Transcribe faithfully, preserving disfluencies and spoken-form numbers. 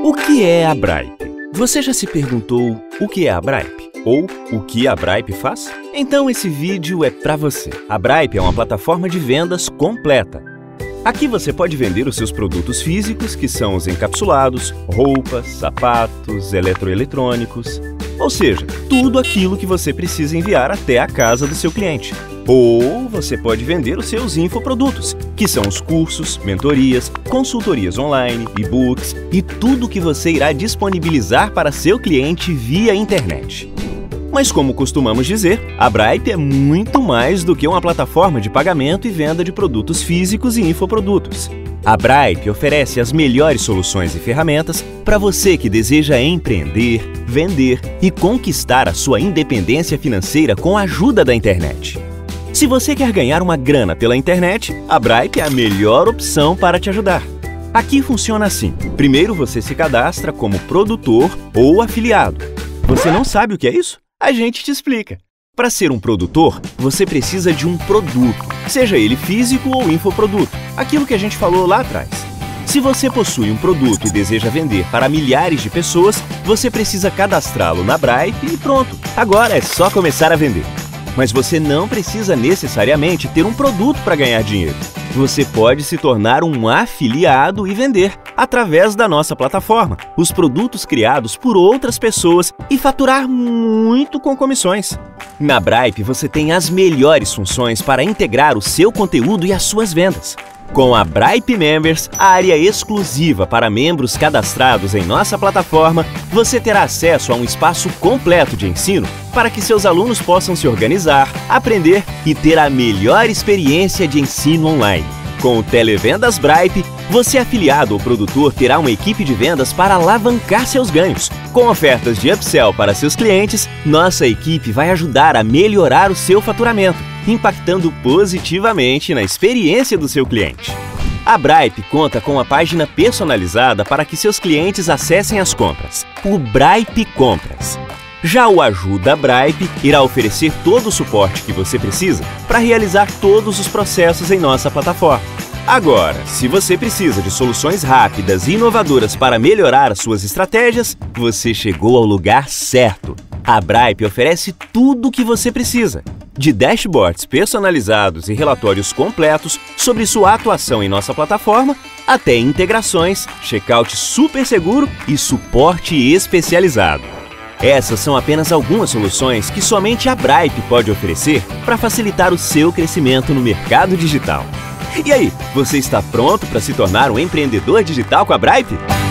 O que é a Bripe? Você já se perguntou o que é a Bripe? Ou o que a Bripe faz? Então esse vídeo é para você. A Bripe é uma plataforma de vendas completa. Aqui você pode vender os seus produtos físicos, que são os encapsulados, roupas, sapatos, eletroeletrônicos, ou seja, tudo aquilo que você precisa enviar até a casa do seu cliente. Ou você pode vender os seus infoprodutos, que são os cursos, mentorias, consultorias online, e-books e tudo que você irá disponibilizar para seu cliente via internet. Mas como costumamos dizer, a Bripe é muito mais do que uma plataforma de pagamento e venda de produtos físicos e infoprodutos. A Bripe oferece as melhores soluções e ferramentas para você que deseja empreender, vender e conquistar a sua independência financeira com a ajuda da internet. Se você quer ganhar uma grana pela internet, a Bripe é a melhor opção para te ajudar. Aqui funciona assim. Primeiro você se cadastra como produtor ou afiliado. Você não sabe o que é isso? A gente te explica. Para ser um produtor, você precisa de um produto, seja ele físico ou infoproduto, aquilo que a gente falou lá atrás. Se você possui um produto e deseja vender para milhares de pessoas, você precisa cadastrá-lo na Bripe e pronto. Agora é só começar a vender. Mas você não precisa necessariamente ter um produto para ganhar dinheiro. Você pode se tornar um afiliado e vender, através da nossa plataforma, os produtos criados por outras pessoas e faturar muito com comissões. Na Bripe você tem as melhores funções para integrar o seu conteúdo e as suas vendas. Com a Bripe Members, a área exclusiva para membros cadastrados em nossa plataforma, você terá acesso a um espaço completo de ensino para que seus alunos possam se organizar, aprender e ter a melhor experiência de ensino online. Com o Televendas Bripe, você afiliado ou produtor terá uma equipe de vendas para alavancar seus ganhos. Com ofertas de upsell para seus clientes, nossa equipe vai ajudar a melhorar o seu faturamento, impactando positivamente na experiência do seu cliente. A Bripe conta com uma página personalizada para que seus clientes acessem as compras, o Bripe Compras. Já o Ajuda Bripe irá oferecer todo o suporte que você precisa para realizar todos os processos em nossa plataforma. Agora, se você precisa de soluções rápidas e inovadoras para melhorar as suas estratégias, você chegou ao lugar certo. A Bripe oferece tudo o que você precisa, de dashboards personalizados e relatórios completos sobre sua atuação em nossa plataforma, até integrações, checkout super seguro e suporte especializado. Essas são apenas algumas soluções que somente a Bripe pode oferecer para facilitar o seu crescimento no mercado digital. E aí, você está pronto para se tornar um empreendedor digital com a Bripe?